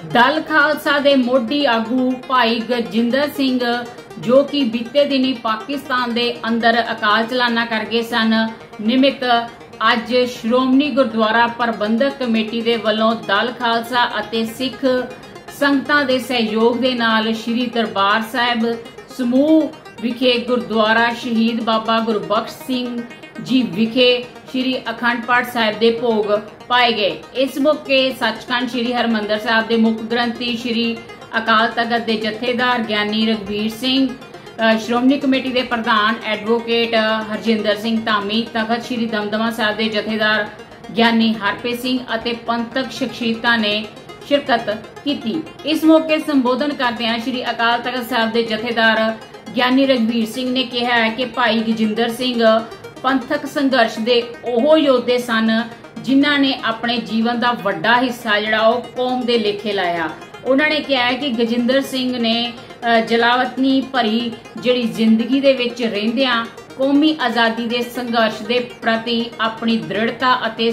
दल खालसा दे मोढी आगू भाई गजिंदर सिंह जो कि बीते दिनी पाकिस्तान दे अंदर अकाल चलाना कर गए सन निमित्त अज श्रोमणी गुरुद्वारा प्रबंधक कमेटी दे वल्लों दल खालसा अते सिख संगतां दे सहयोग दे नाल श्री दरबार साहिब समूह विखे गुरुद्वारा शहीद बाबा गुरबख्श सिंह जी विखे श्री अखंड पाठ साहिब दे भोग पाए गए। इस मौके सचखंड श्री हरमंदर साहिब दे मुख ग्रंथी श्री अकाल तख्त दे जथेदार ज्ञानी रघबीर सिंह, श्रोमणी कमेटी दे प्रधान एडवोकेट हरजिंदर सिंह धामी, तख्त श्री दमदमा साहिब दे जथेदार ज्ञानी हरप्रीत सिंह अते पंथक शख्सियतां ने शिरकत की। इस मौके संबोधन करदे श्री अकाल तख्त साहिब दे जथेदार ज्ञानी रघबीर सिंह ने कहा है कि भाई गजिंदर सिंह पंथक संघर्ष दे ओह योद्धे सन जिन्हां ने अपने जीवन का वड्डा हिस्सा जिहड़ा ओह कौम दे लेखे लाया। उन्होंने कहा है कि गजिंदर सिंह ने जलावतनी भरी जिहड़ी जिंदगी दे विच रहिंदियां कौमी आज़ादी दे संघर्ष दे प्रति अपनी दृढ़ता अते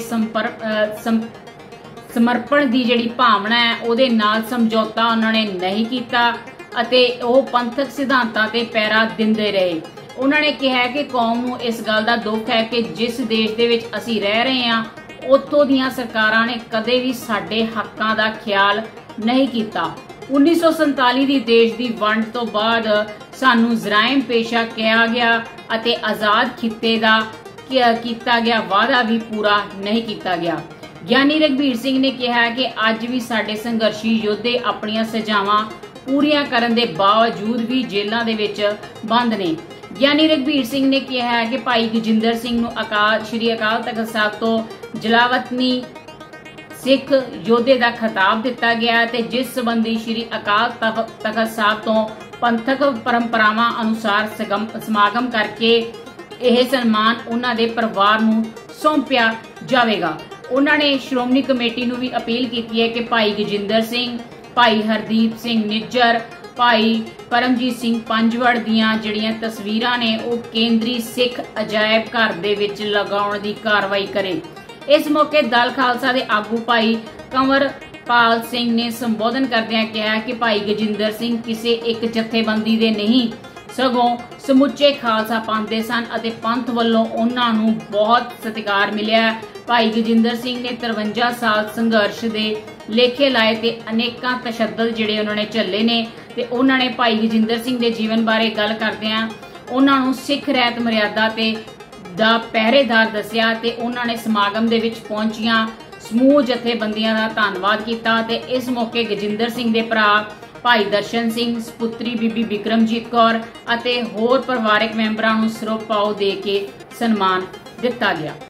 समर्पण की जिहड़ी भावना है उहदे नाल समझौता उन्होंने नहीं कीता अते ओह पंथक सिद्धांतां ते पैरा दिंदे रहे। उन्होंने कहा कि कौम नूं इस गल का दुख है कि जिस देश दे विच असीं रह रहे हां उत्थों दीयां सरकारां ने कदे भी साडे हक्कां दा ख्याल नहीं कीता। 1947 दी देश दी वंड तो बाद सानू जराइम पेशा किया गया अते आजाद खिते दा कीता गया वादा भी पूरा नहीं किया गया। ज्ञानी रघबीर सिंह ने कहा कि अज भी साडे संघर्षी योद्धे अपनियां सजावां पूरियां करन दे बावजूद भी जेलां दे विच बंद ने। ज्ञानी रघबीर सिंह ने कहा है कि भाई गजिंदर सिंह नूं श्री अकाल तख्त साहिब तो जलावतनी सिख योद्धे का खिताब दिता गया ते जिस संबंधी श्री अकाल तख्त साहिब तो पंथक परंपरावां अनुसार समागम करके यह सन्मान उन्हां दे परिवार नूं सौंपिया जावेगा। उन्होंने श्रोमणी कमेटी नूं भी अपील की है कि भाई गजिंदर सिंह, भाई हरदीप सिंह निज्जर, भाई परमजीत सिंह पंजवड़ दीयां जिहड़ियां तस्वीरां ने वो केंद्री सिख अजायब घर दे विच लगाउण दी कार्रवाई करे। इस मौके दल खालसा दे आगू भाई कंवरपाल सिंह ने संबोधन करदिआं कहा कि भाई गजिंदर सिंह किसी एक जथेबंदी दे नहीं सगों समुचे खालसा पंथ दे सन अते पंथ वल्लों उन्हां नूं बहुत सत्कार मिलिआ। भाई गजिंदर सिंह ने 53 साल संघर्ष दे लेखे लाए ते अनेकां तशद्दद जिहड़े उन्होंने झल्ले ने ते उन्होंने भाई गजिंदर सिंह दे जीवन बारे गल करदिआं उन्हां नूं सिख रहत मर्यादा ते दा पहरेदार दस्सिआ ते उन्होंने समागम दे विच पहुंचियां समूह जथेबंदियां दा धन्नवाद कीता ते इस मौके गजिंदर सिंह दे भरा भाई दर्शन सिंह, सपुत्री बीबी बिक्रमजीत कौर अते होर परिवारक मैंबरां नूं सिरोपाओ दे के सन्मान दिता गया।